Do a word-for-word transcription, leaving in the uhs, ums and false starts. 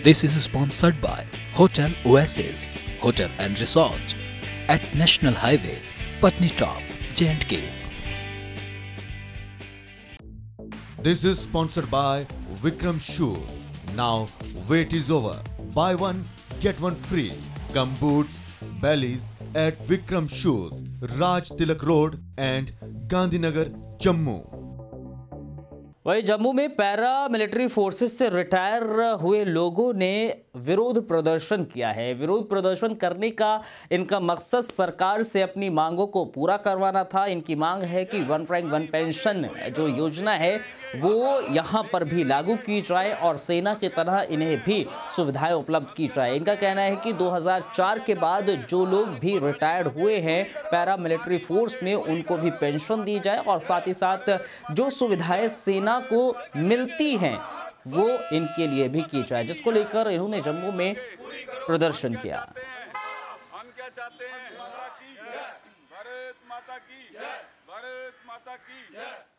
This is sponsored by Hotel Oasis, Hotel and Resort at National Highway, Patni Top, J and K. This is sponsored by Vikram Shoes. Now wait is over. Buy one get one free. Gumboots, bellies at Vikram Shoes, Raj Tilak Road and Gandhinagar, Jammu. वही जम्मू में para military forces से retire हुए लोगों ने विरोध प्रदर्शन किया है। विरोध प्रदर्शन करने का इनका मकसद सरकार से अपनी मांगों को पूरा करवाना था। इनकी मांग है कि वन रैंक वन पेंशन जो योजना है वो यहाँ पर भी लागू की जाए और सेना की तरह इन्हें भी सुविधाएं उपलब्ध की जाए। इनका कहना है कि दो हज़ार चार के बाद जो लोग भी रिटायर्ड हुए हैं पैरा मिलिट्री फोर्स में उनको भी पेंशन दी जाए और साथ ही साथ जो सुविधाएं सेना को मिलती हैं वो इनके लिए भी की जाए, जिसको लेकर इन्होंने जम्मू में प्रदर्शन किया। हम क्या चाहते हैं? भारत माता की, भारत माता की।